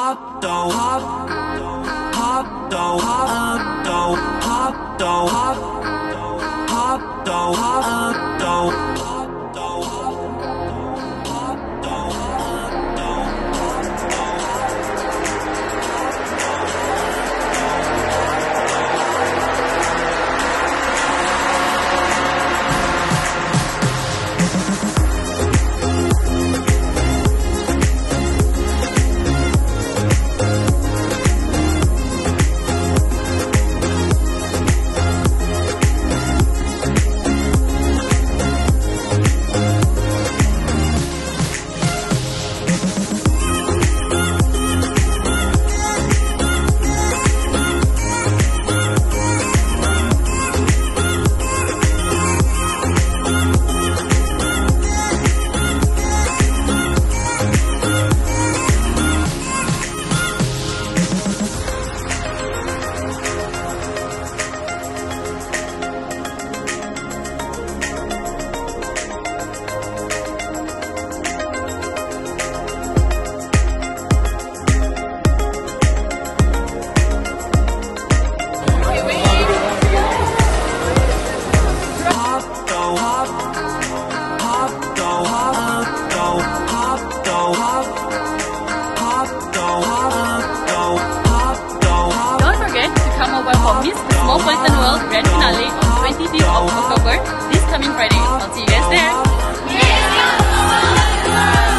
Don't forget to come over for Miss Cosmopolitan World Grand Finale on 25th of October, this coming Friday. I'll see you guys there.